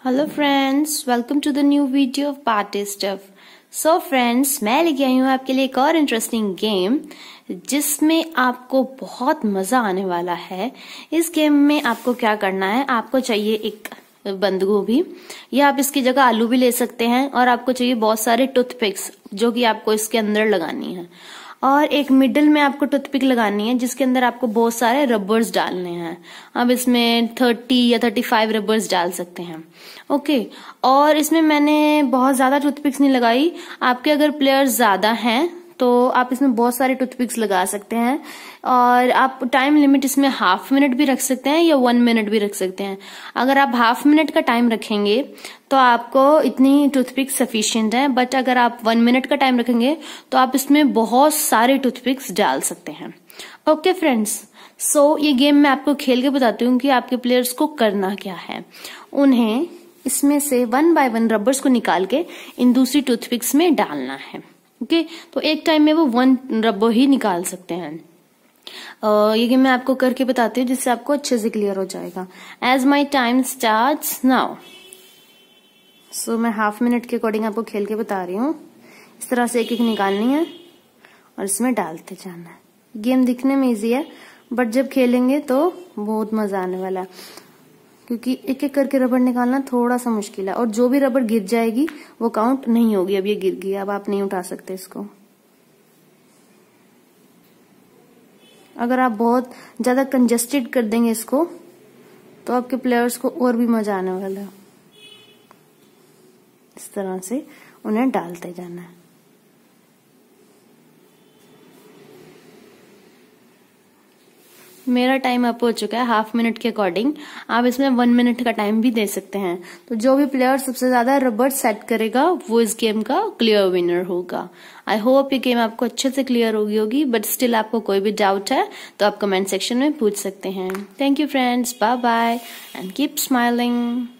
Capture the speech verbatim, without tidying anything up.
Hello friends, welcome to the new video of party stuff. So friends, मैं लेके आई हूँ आपके लिए एक और इंटरेस्टिंग गेम जिसमें आपको बहुत मजा आने वाला है। इस गेम में आपको क्या करना है, आपको चाहिए एक बंद गोभी या आप इसकी जगह आलू भी ले सकते हैं, और आपको चाहिए बहुत सारे टूथपिक्स जो कि आपको इसके अंदर लगानी है, और एक मिडिल में आपको टूथपिक लगानी है जिसके अंदर आपको बहुत सारे रबर्स डालने हैं। अब इसमें थर्टी या थर्टी फाइव रबर्स डाल सकते हैं। ओके, और इसमें मैंने बहुत ज्यादा टूथपिक्स नहीं लगाई। आपके अगर प्लेयर्स ज्यादा हैं तो आप इसमें बहुत सारे टूथपिक्स लगा सकते हैं, और आप टाइम लिमिट इसमें हाफ मिनट भी रख सकते हैं या वन मिनट भी रख सकते हैं। अगर आप हाफ मिनट का टाइम रखेंगे तो आपको इतनी टूथपिक्स सफिशिएंट है, बट अगर आप वन मिनट का टाइम रखेंगे तो आप इसमें बहुत सारे टूथपिक्स डाल सकते हैं। ओके फ्रेंड्स, सो ये गेम मैं आपको खेल के बताती हूँ कि आपके प्लेयर्स को करना क्या है। उन्हें इसमें से वन बाय वन रबर्स को निकाल के इन दूसरी टूथपिक्स में डालना है। ओके okay, तो एक टाइम में वो वन रबर ही निकाल सकते हैं। uh, ये गेम मैं आपको करके बताती हूँ जिससे आपको अच्छे से क्लियर हो जाएगा। As my time starts now. So मैं हाफ मिनट के अकॉर्डिंग आपको खेल के बता रही हूँ। इस तरह से एक एक निकालनी है और इसमें डालते जाना है। गेम दिखने में इजी है, बट जब खेलेंगे तो बहुत मजा आने वाला है, क्योंकि एक एक करके रबड़ निकालना थोड़ा सा मुश्किल है, और जो भी रबड़ गिर जाएगी वो काउंट नहीं होगी। अब ये गिर गई, अब आप नहीं उठा सकते इसको। अगर आप बहुत ज्यादा कंजेस्टेड कर देंगे इसको तो आपके प्लेयर्स को और भी मजा आने वाला है। इस तरह से उन्हें डालते जाना है। मेरा टाइम अप हो चुका है हाफ मिनट के अकॉर्डिंग। आप इसमें वन मिनट का टाइम भी दे सकते हैं। तो जो भी प्लेयर सबसे ज्यादा रबर सेट करेगा वो इस गेम का क्लियर विनर होगा। आई होप ये गेम आपको अच्छे से क्लियर होगी होगी बट स्टिल आपको कोई भी डाउट है तो आप कमेंट सेक्शन में पूछ सकते हैं। Thank you friends, bye bye and keep smiling.